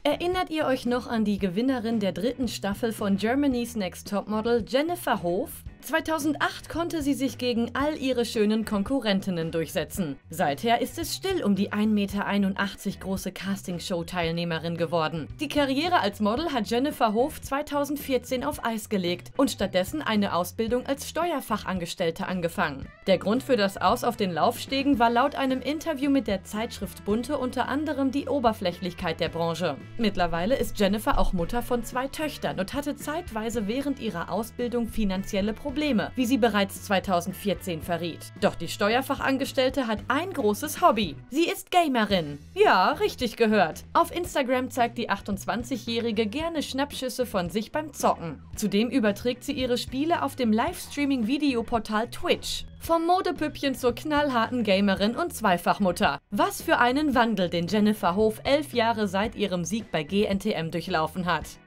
Erinnert ihr euch noch an die Gewinnerin der 3. Staffel von Germany's Next Topmodel, Jennifer Hof? 2008 konnte sie sich gegen all ihre schönen Konkurrentinnen durchsetzen. Seither ist es still um die 1,81 Meter große Castingshow-Teilnehmerin geworden. Die Karriere als Model hat Jennifer Hof 2014 auf Eis gelegt und stattdessen eine Ausbildung als Steuerfachangestellte angefangen. Der Grund für das Aus auf den Laufstegen war laut einem Interview mit der Zeitschrift Bunte unter anderem die Oberflächlichkeit der Branche. Mittlerweile ist Jennifer auch Mutter von 2 Töchtern und hatte zeitweise während ihrer Ausbildung finanzielle Probleme, wie sie bereits 2014 verriet. Doch die Steuerfachangestellte hat ein großes Hobby. Sie ist Gamerin. Ja, richtig gehört. Auf Instagram zeigt die 28-Jährige gerne Schnappschüsse von sich beim Zocken. Zudem überträgt sie ihre Spiele auf dem Livestreaming-Videoportal Twitch. Vom Modepüppchen zur knallharten Gamerin und Zweifachmutter. Was für einen Wandel, den Jennifer Hof 11 Jahre seit ihrem Sieg bei GNTM durchlaufen hat.